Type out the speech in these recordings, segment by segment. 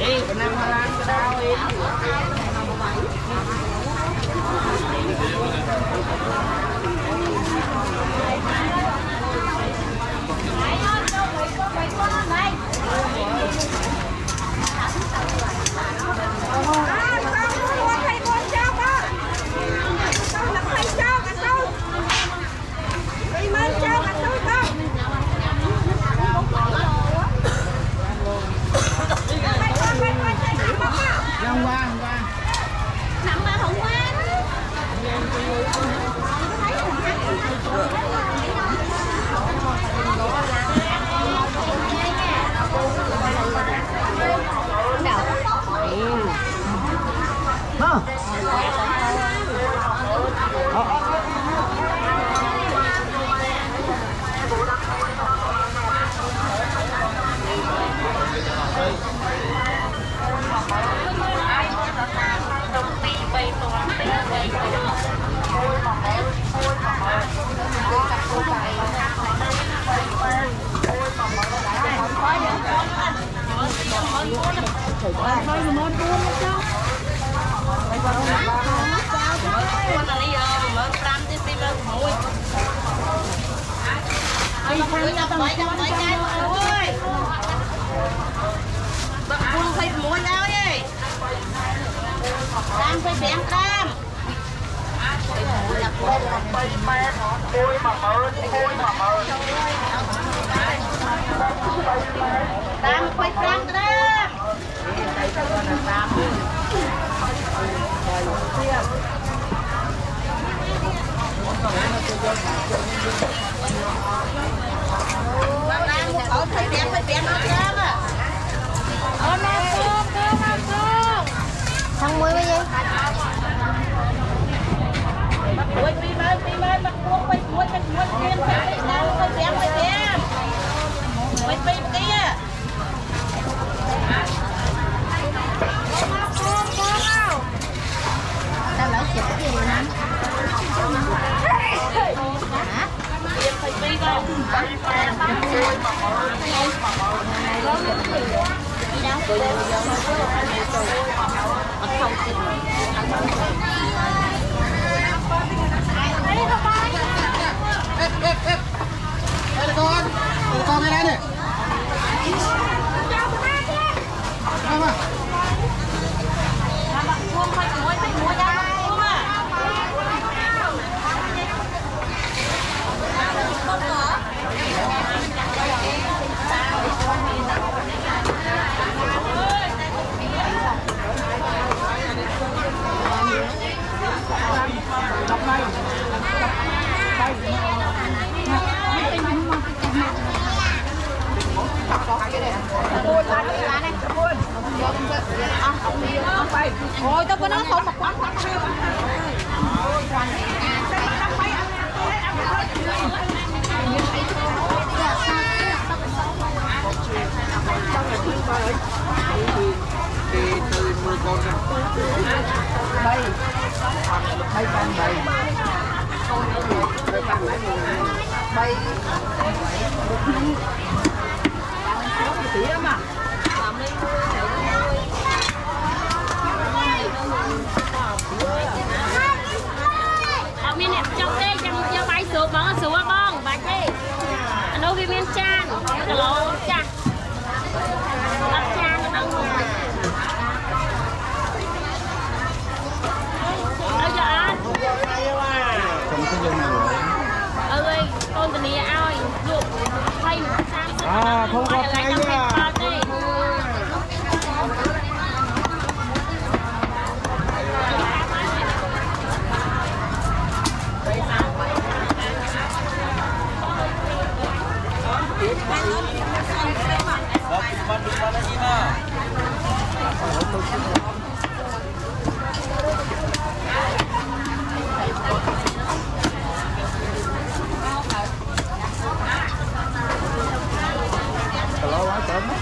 Thằng mới bây giờ tao lỡ chữ gì nè con đây này. Ôi tao có nói không một quán từ 10 con bay con bay bay tí lắm à. Mình đẹp trong đây chẳng cho bay xuống bóng xuống bóng bạch đi anh đâu vì miền chan cái lỗ chặt bắt chan nó đâu cho ăn không có dân nào ơi con tình yêu ao luộc thay sang không có thay nha. Hello,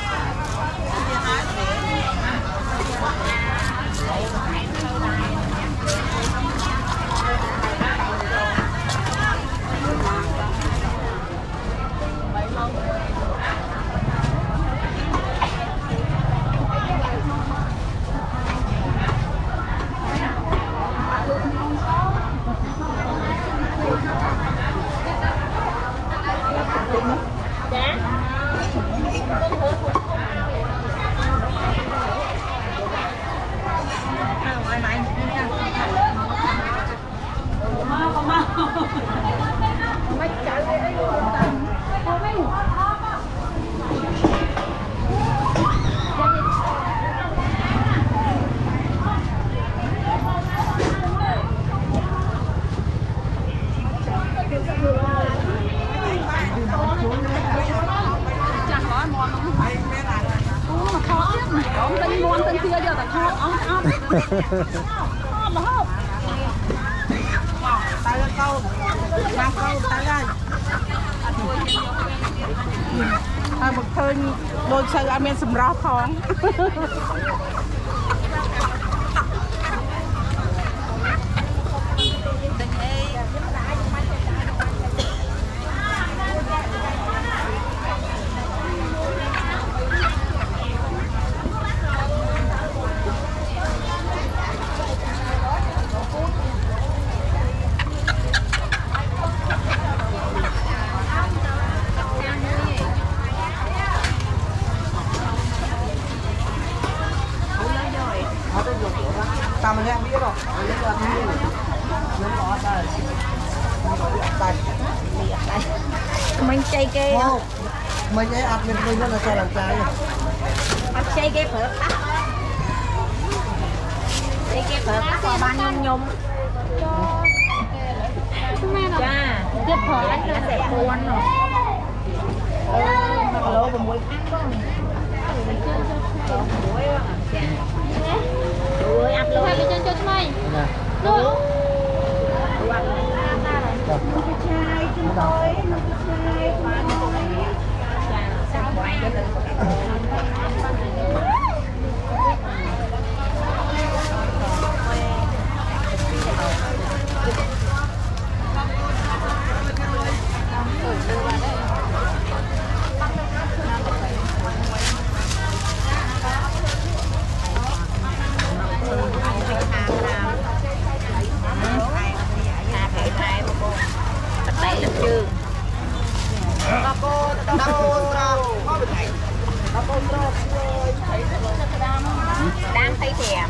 แต่ชอบอ้อมอ้อมมาหอบตายแล้วcâu năm câu tái lại một thơi đôi chơi ăn men sầm rau thong tao mình biết rồi mình chơi kia mình chơi ăn mình rất là chơi làm trái ăn chơi kia phở chơi kia phở có bao nhiêu nhung cha tiếp phở anh nó sẽ buồn rồi lỗ của mũi ơi ăn luôn hay lên cho mày luôn đang thấy thèm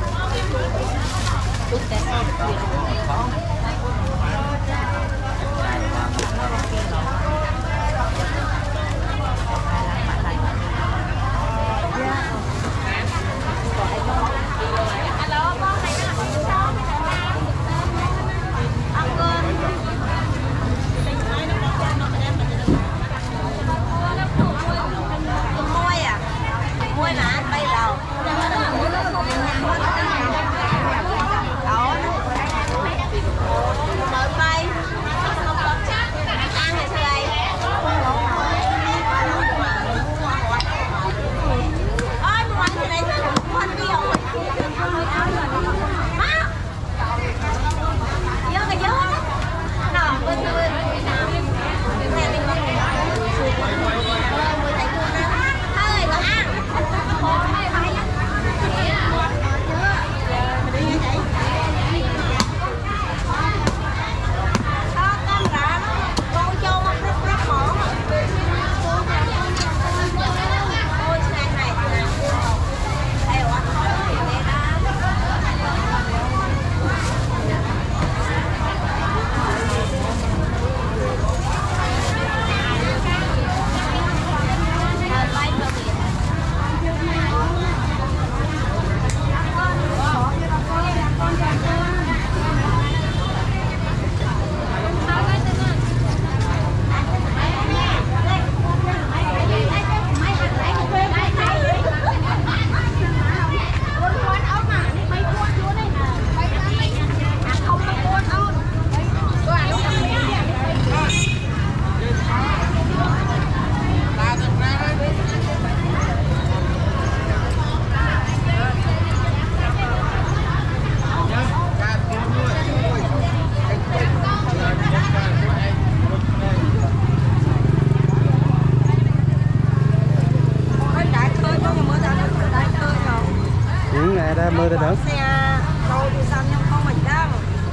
mưa đây nữa. Xe trâu đi xanh nhưng không mình đâu.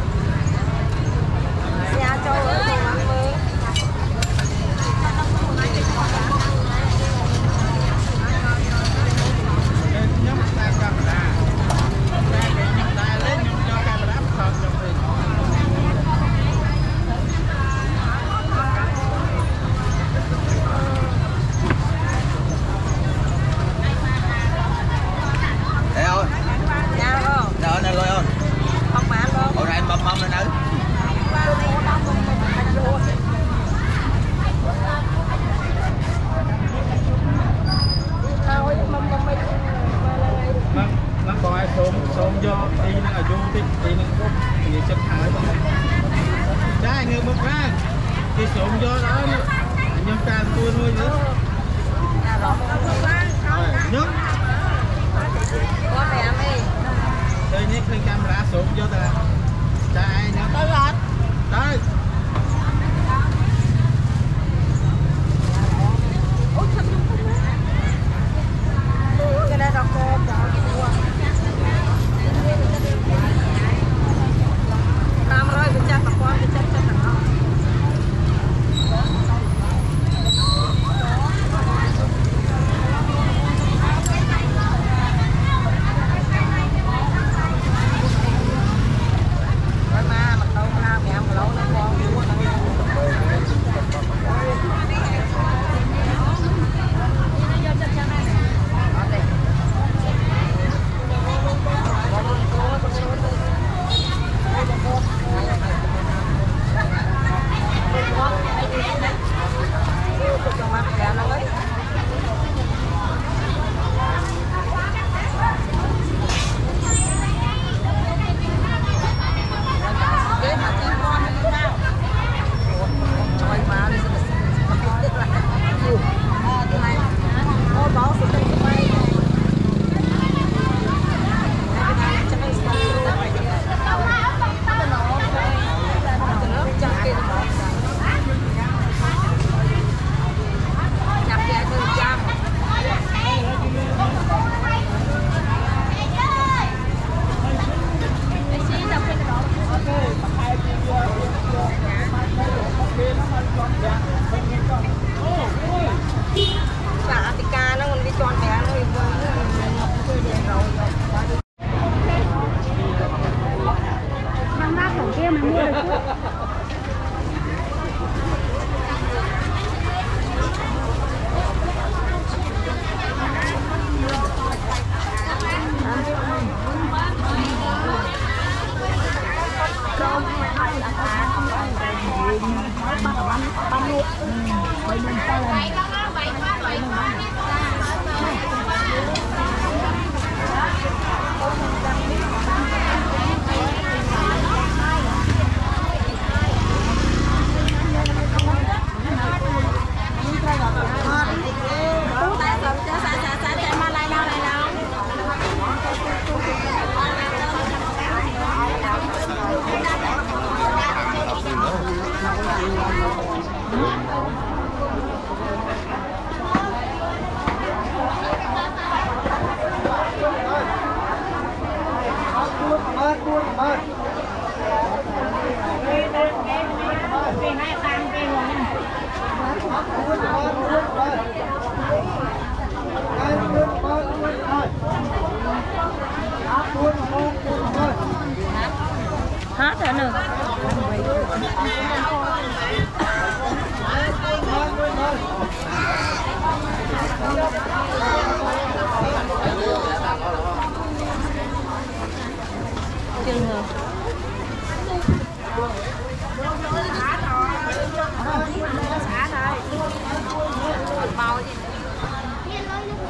Xe trâu ở trong ăn mưa.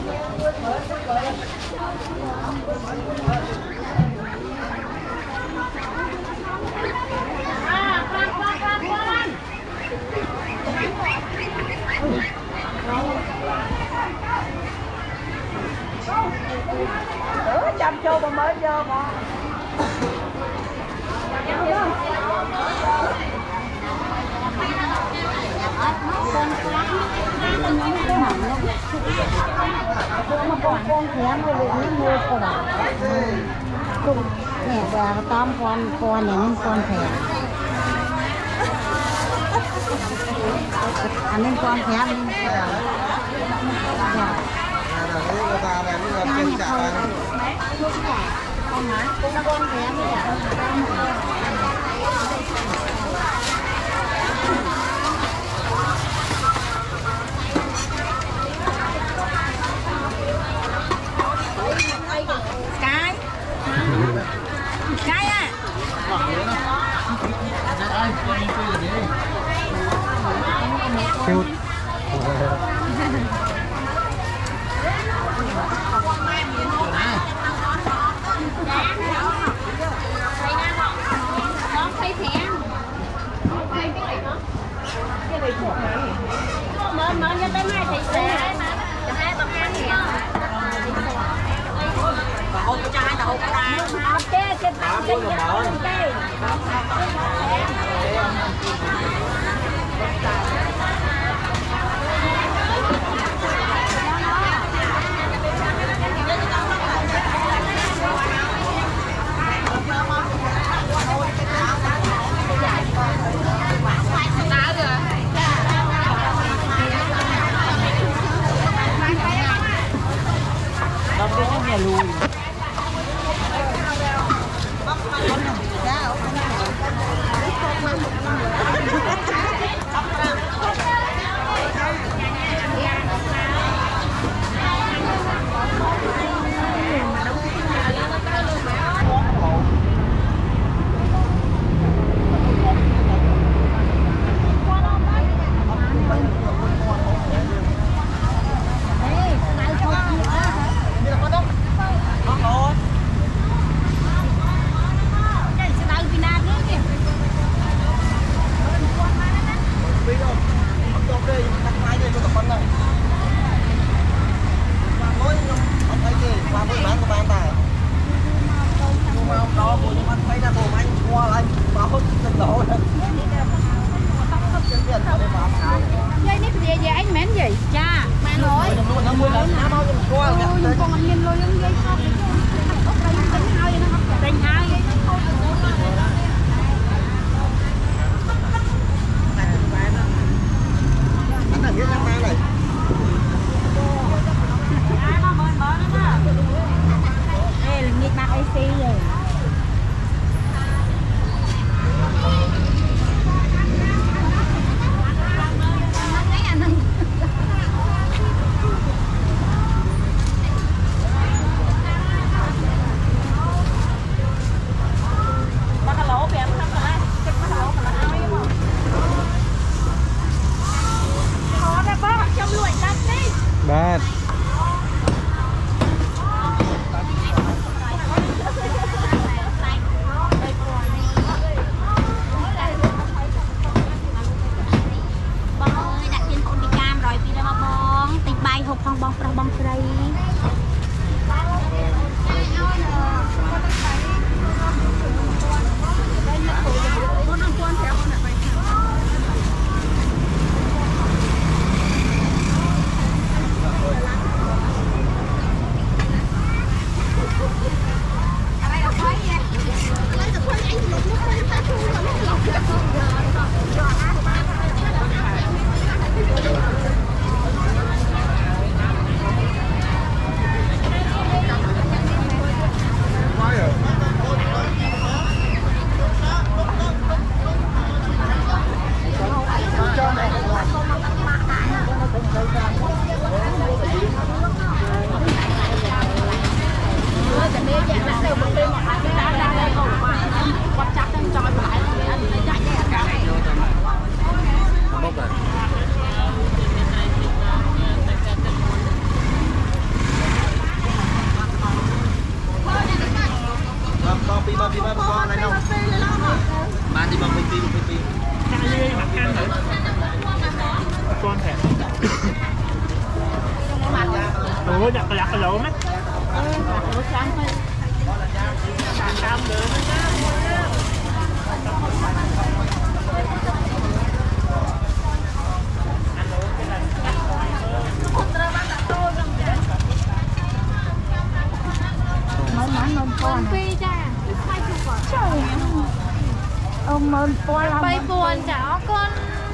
Chăm châu mà mới vô mà. con thèm rồi nó mua còn cùng nè và tóm con này nên con thèm anh nên con thèm nên con thèm Cái à. Cute. Con thấy thèm. Mở cho tới mai thì sẽ hai bậc ăn nhá. Hộp chai là hộp đá. Cái nhà lùi. dây nếp về về anh mến gì? Cha, mà nói. Con nhìn lôi những dây không? Đánh hai. Đây là nghiệt bạc AC rồi. Bad. phong bông pro bông cây Ủa nhặt cái lỗ mấy. Lỗ trắng thôi. Cam được. con Phi cha. trời ông mơn con làm Bay buồn chả con.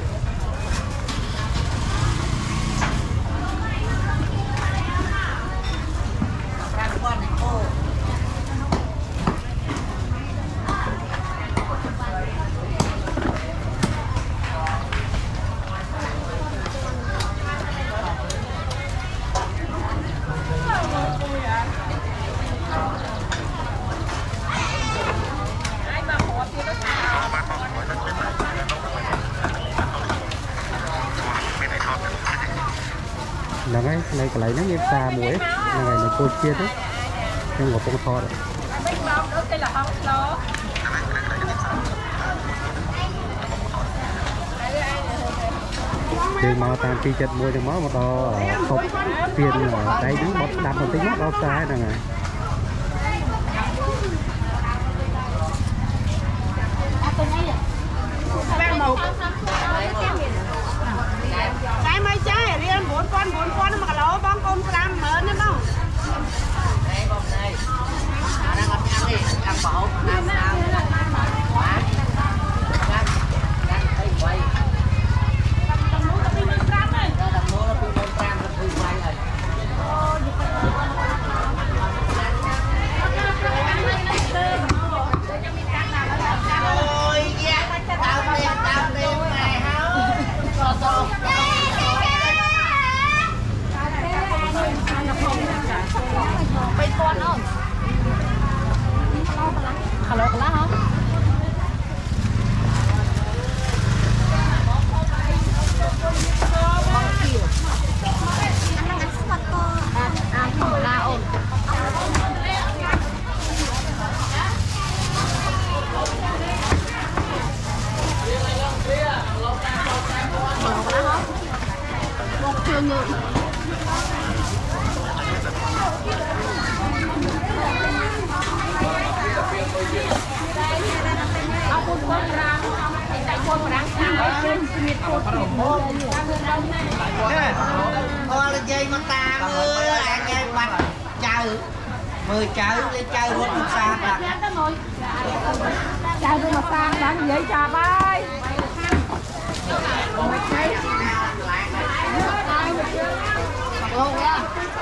là cái này cái lấy nó như xa muối này là cô chia đấy nhưng mà không thò đấy trường màu tam chi chật mua cho máu một đo hộp tiền ở đây đứng một đạp một tính mắt đo sai này này cái mấy trái riêng 4 con mà cả lỗ bóng con ram mớn nữa không Đang ăn đi, ăn bổ, ăn quá. Bay con không? Hello, cái lá hả? Không la ổn. Một trường người. Thôi là dây mà ta ơi, anh em bắt chơi 10 chơi lên chơi luôn xa là trái tôi mà sang bán giấy trà bay Luôn đó.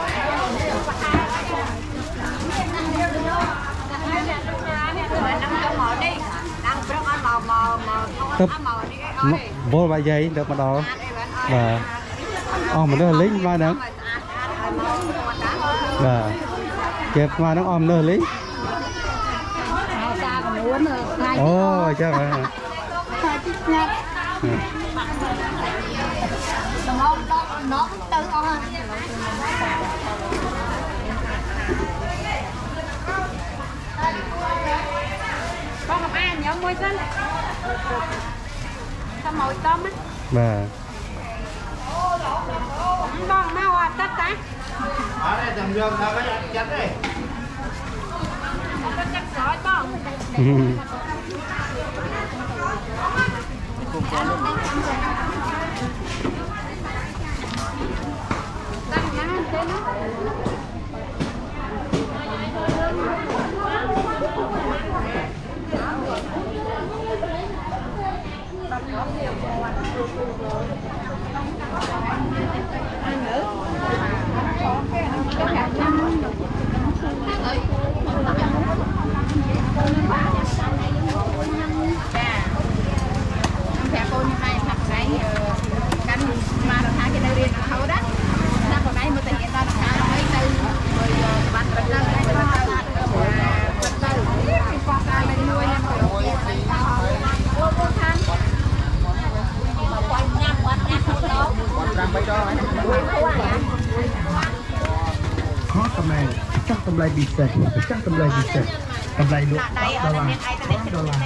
tập vô vài giây được mà đó và mình nó lính mai nữa và kẹp mai nó nó lính ồ chắc rồi nó tự con gặp ai nhớ môi dân sao màu tôm á và bong mau à tất cả ở đây tầm dương sao có chặt đi có chắc sỏi bong khó tầm này chắc tầm lại bị sệt chắc tầm lại bị sệt tầm lại được đô la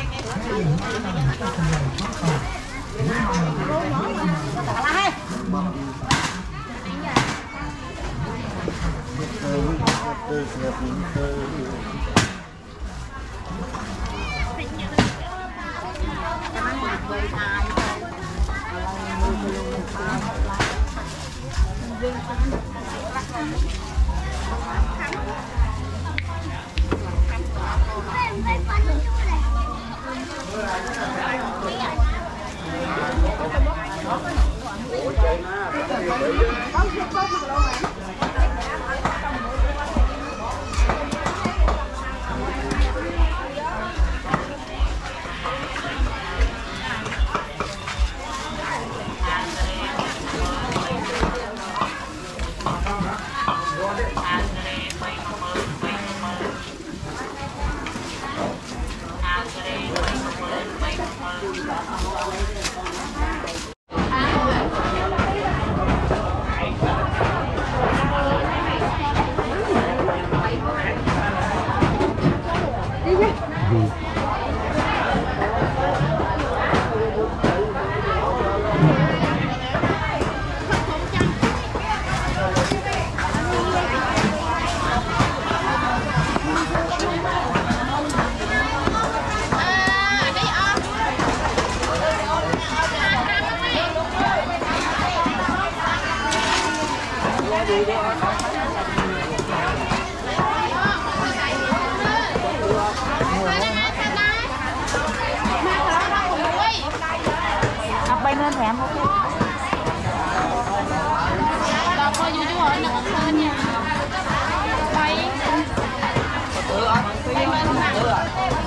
bay lên thèm không? Đọc coi chú hỏi nó có hơn nha. Bay. Bay lên nè.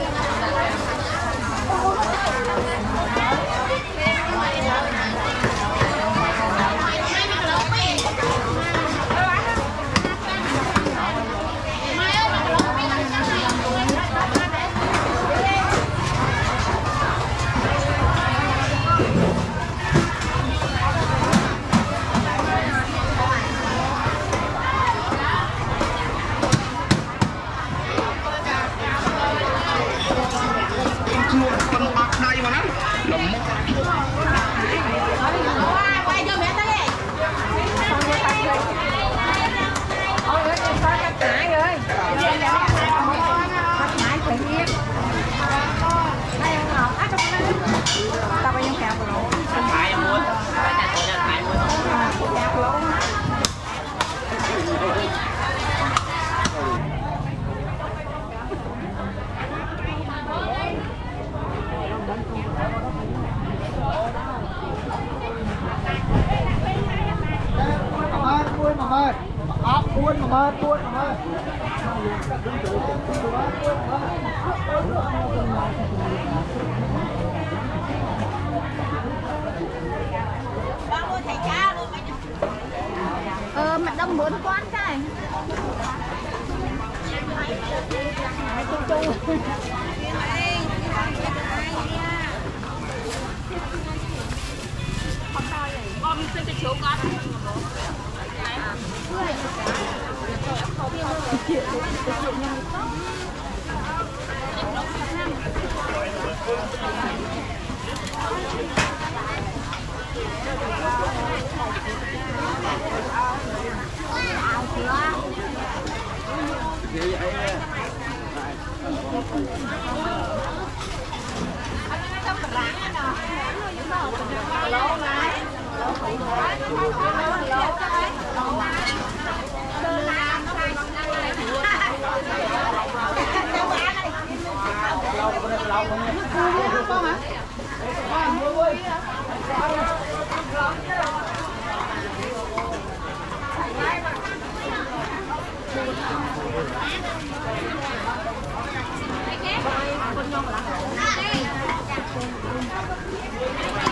Mặt đông muốn quán cái Con xin cái chỗ con. con nhông là